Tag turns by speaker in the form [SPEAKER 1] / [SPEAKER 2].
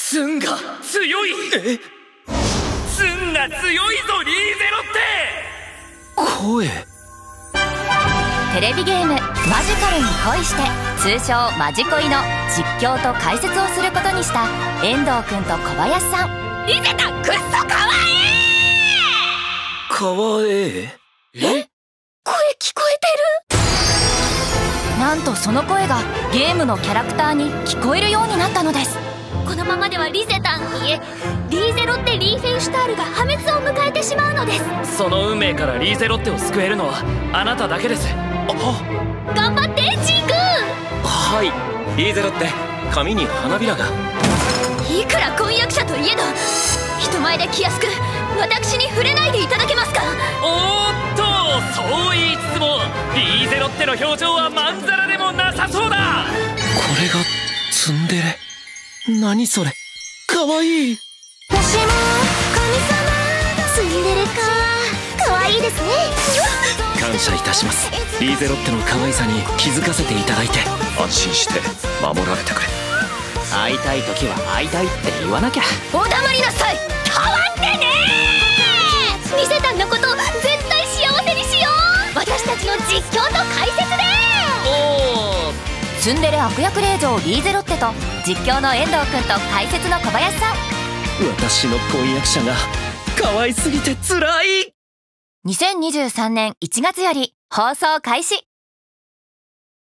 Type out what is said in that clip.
[SPEAKER 1] ツンが強い。ツンが強いぞリーゼロって。
[SPEAKER 2] 声。
[SPEAKER 3] テレビゲーム「マジカルに恋して」通称マジ恋の実況と解説をすることにした遠藤くんと小林さん。
[SPEAKER 4] リゼたんくっそかわいい。
[SPEAKER 2] かわえ
[SPEAKER 4] 声聞こえてる。
[SPEAKER 3] なんとその声がゲームのキャラクターに聞こえるようになったのです。
[SPEAKER 4] このままではリゼたんいえリーゼロッテ・リーフェンシュタールが破滅を迎えてしまうのです。
[SPEAKER 1] その運命からリーゼロッテを救えるのはあなただけです。
[SPEAKER 4] 頑張ってジーク。
[SPEAKER 2] はい、リーゼロって髪に花びらが。
[SPEAKER 4] いくら婚約者といえど人前で気安く私に触れないでいただけますか。
[SPEAKER 1] おーっと、そう言いつつもリーゼロッテの表情はまんざらでもなさそうだ。
[SPEAKER 2] これがツンデレ。何それ、かわいい。
[SPEAKER 4] もしも神様。ツンデレか、かわいいですね。
[SPEAKER 2] 感謝いたします。リーゼロッテの可愛さに気づかせていただいて。安心して守られてくれ。
[SPEAKER 1] 会いたい時は会いたいって言わなきゃ。
[SPEAKER 4] お黙りなさい。変わってねー。リゼたんのこと絶対幸せにしよう。私たちの実況と解説で。
[SPEAKER 1] おー、
[SPEAKER 3] ツンデレ悪役令嬢リーゼロッテと実況の遠藤くんと解説の小林さん。
[SPEAKER 2] 私の婚約者が可愛すぎてつらい。
[SPEAKER 3] 2023年1月より放送開始。